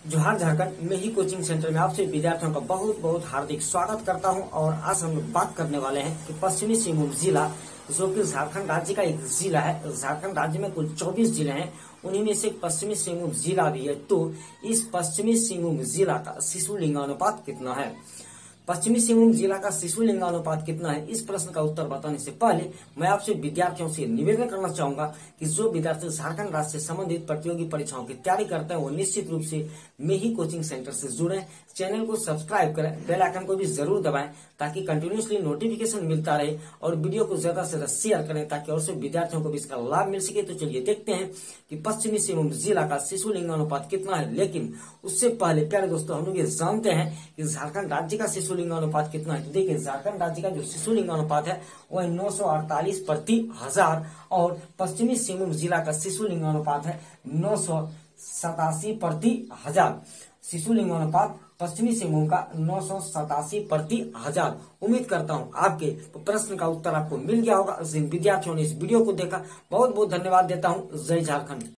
जोहार झारखंड में ही coaching centre में आपसे विद्यार्थियों का बहुत बहुत हार्दिक स्वागत करता हूं। और आज हम लोग बात करने वाले हैं कि पश्चिमी सिंहभूम जिला जो कि झारखंड राज्य का एक जिला है। झारखंड राज्य में कुल 24 जिले हैं, उन्हीं में से पश्चिमी सिंहभूम जिला भी है। तो इस पश्चिमी सिंहभूम जिला का शिशु लिंगानुपात कितना है? पश्चिमी सिंहभूम जिला का शिशु लिंगानुपात कितना है? इस प्रश्न का उत्तर बताने से पहले मैं आपसे विद्यार्थियों से निवेदन करना चाहूंगा कि जो विद्यार्थी झारखंड राज्य से संबंधित प्रतियोगी परीक्षाओं की तैयारी करते हैं वो निश्चित रूप से मेही कोचिंग सेंटर से जुड़े, चैनल को सब्सक्राइब करें, बेल आइकन को भी जरूर दबाएं ताकि कंटिन्यूसली नोटिफिकेशन मिलता रहे, और वीडियो को ज्यादा से ज्यादा शेयर करें ताकि और से विद्यार्थियों को भी इसका लाभ मिल सके। तो चलिए देखते हैं कि पश्चिमी सिंहभूम जिला का शिशु लिंगानुपात कितना है। लेकिन उससे पहले प्यारे दोस्तों, हम लोग ये जानते हैं कि झारखंड राज्य का शिशु लिंगानुपात कितना है। तो देखिए, झारखंड राज्य का जो शिशु लिंगानुपात है वह 948 प्रति हजार, और पश्चिमी सिंहभूम जिला का शिशु लिंगानुपात है 987 प्रति हजार। शिशु लिंगानुपात पश्चिमी सिंहभूम का 987 प्रति हजार। उम्मीद करता हूं आपके प्रश्न का उत्तर आपको मिल गया होगा। जिन विद्यार्थियों ने इस वीडियो को देखा बहुत बहुत धन्यवाद देता हूं। जय झारखंड।